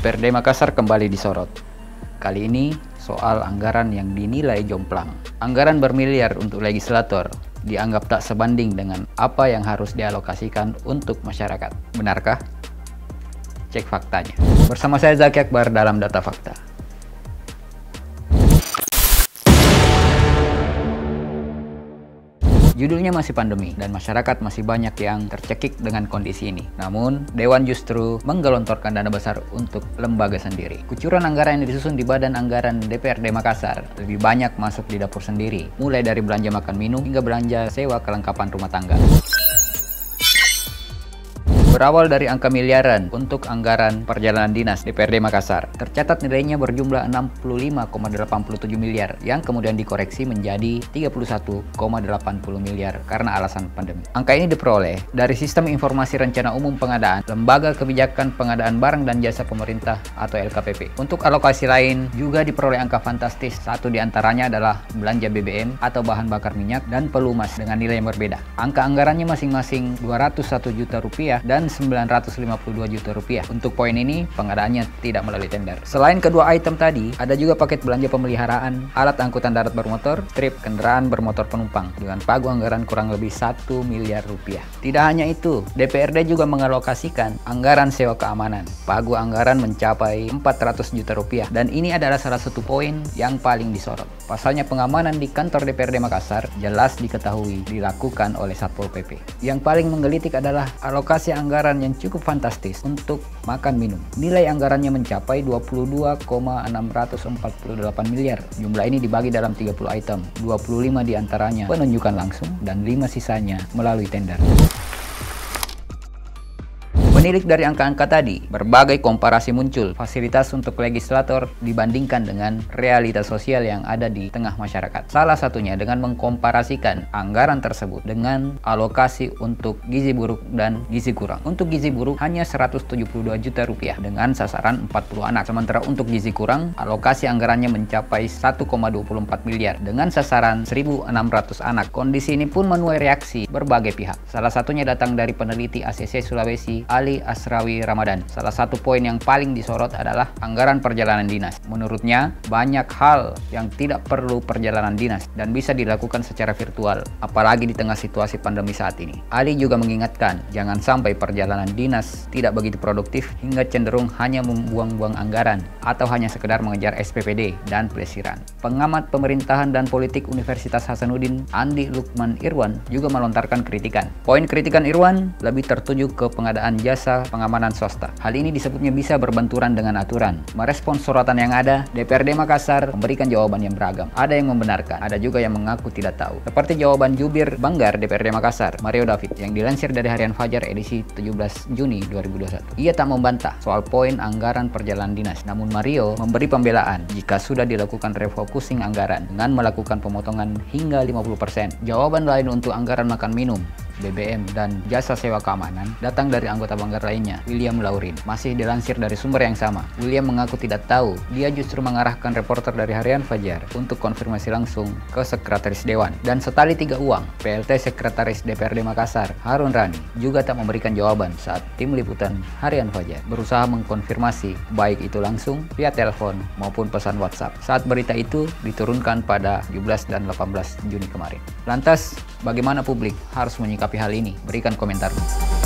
DPRD Makassar kembali disorot. Kali ini soal anggaran yang dinilai jomplang. Anggaran bermiliar untuk legislator dianggap tak sebanding dengan apa yang harus dialokasikan untuk masyarakat. Benarkah? Cek faktanya. Bersama saya Zaki Akbar dalam Data Fakta. Judulnya masih pandemi dan masyarakat masih banyak yang tercekik dengan kondisi ini. Namun, Dewan justru menggelontorkan dana besar untuk lembaga sendiri. Kucuran anggaran yang disusun di Badan Anggaran DPRD Makassar lebih banyak masuk di dapur sendiri, mulai dari belanja makan minum hingga belanja sewa kelengkapan rumah tangga. Berawal dari angka miliaran untuk anggaran perjalanan dinas DPRD Makassar, tercatat nilainya berjumlah 65,87 miliar yang kemudian dikoreksi menjadi 31,80 miliar karena alasan pandemi. Angka ini diperoleh dari Sistem Informasi Rencana Umum Pengadaan Lembaga Kebijakan Pengadaan Barang dan Jasa Pemerintah atau LKPP. Untuk alokasi lain juga diperoleh angka fantastis, satu diantaranya adalah belanja BBM atau bahan bakar minyak dan pelumas dengan nilai yang berbeda. Angka anggarannya masing-masing 201 juta rupiah dan 952 juta rupiah. Untuk poin ini, pengadaannya tidak melalui tender. Selain kedua item tadi, ada juga paket belanja pemeliharaan, alat angkutan darat bermotor, strip kendaraan bermotor penumpang dengan pagu anggaran kurang lebih 1 miliar rupiah. Tidak hanya itu, DPRD juga mengalokasikan anggaran sewa keamanan. Pagu anggaran mencapai 400 juta rupiah dan ini adalah salah satu poin yang paling disorot. Pasalnya pengamanan di kantor DPRD Makassar jelas diketahui dilakukan oleh Satpol PP. Yang paling menggelitik adalah alokasi anggaran yang cukup fantastis untuk makan minum. Nilai anggarannya mencapai 22,648 miliar. Jumlah ini dibagi dalam 30 item, 25 diantaranya penunjukan langsung dan 5 sisanya melalui tender. Menilik dari angka-angka tadi, berbagai komparasi muncul fasilitas untuk legislator dibandingkan dengan realitas sosial yang ada di tengah masyarakat. Salah satunya dengan mengkomparasikan anggaran tersebut dengan alokasi untuk gizi buruk dan gizi kurang. Untuk gizi buruk hanya 172 juta rupiah dengan sasaran 40 anak. Sementara untuk gizi kurang, alokasi anggarannya mencapai 1,24 miliar dengan sasaran 1.600 anak. Kondisi ini pun menuai reaksi berbagai pihak. Salah satunya datang dari peneliti ACC Sulawesi, Ali Asrawi Ramadan. Salah satu poin yang paling disorot adalah anggaran perjalanan dinas. Menurutnya, banyak hal yang tidak perlu perjalanan dinas dan bisa dilakukan secara virtual, apalagi di tengah situasi pandemi saat ini. Ali juga mengingatkan, jangan sampai perjalanan dinas tidak begitu produktif hingga cenderung hanya membuang-buang anggaran atau hanya sekedar mengejar SPPD dan pelesiran. Pengamat pemerintahan dan politik Universitas Hasanuddin, Andi Lukman Irwan, juga melontarkan kritikan. Poin kritikan Irwan lebih tertuju ke pengadaan jasa pengamanan swasta. Hal ini disebutnya bisa berbenturan dengan aturan. Merespons sorotan yang ada, DPRD Makassar memberikan jawaban yang beragam. Ada yang membenarkan, ada juga yang mengaku tidak tahu. Seperti jawaban Jubir Banggar DPRD Makassar, Mario David, yang dilansir dari Harian Fajar edisi 17 Juni 2021. Ia tak membantah soal poin anggaran perjalanan dinas, namun Mario memberi pembelaan jika sudah dilakukan refocusing anggaran dengan melakukan pemotongan hingga 50%. Jawaban lain untuk anggaran makan minum, BBM, dan jasa sewa keamanan datang dari anggota Banggar lainnya, William Laurin. Masih dilansir dari sumber yang sama, William mengaku tidak tahu. Dia justru mengarahkan reporter dari Harian Fajar untuk konfirmasi langsung ke Sekretaris Dewan. Dan setali tiga uang, PLT Sekretaris DPRD Makassar, Harun Rani, juga tak memberikan jawaban saat tim liputan Harian Fajar berusaha mengkonfirmasi baik itu langsung via telepon maupun pesan WhatsApp saat berita itu diturunkan pada 17 dan 18 Juni kemarin. Lantas, bagaimana publik harus menyikapi hal ini? Berikan komentarmu.